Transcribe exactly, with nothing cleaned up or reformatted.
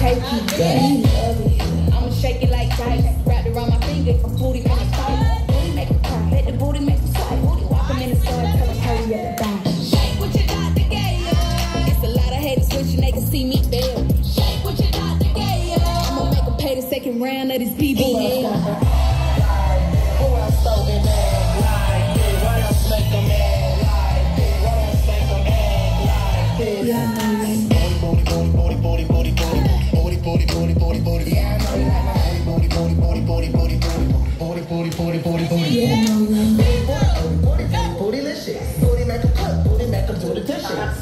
take you down. I'ma shake it like dice. Wrapped around my finger, booty from the side. Booty make it cry, let the booty make it slide. Booty walking in the store, tell them hurry up and die. Shake what your doctor gave ya. It's a lot of haters wishing they could see me fail. Shake what your doctor gave ya. I'ma make them pay the second round of this B B L. Who else throw it back like this? What else make them act like this? What else make them act like this? Yeah, I know. Booty, booty, booty, booty, booty, booty, booty, booty, booty, booty, booty. Yeah, I know.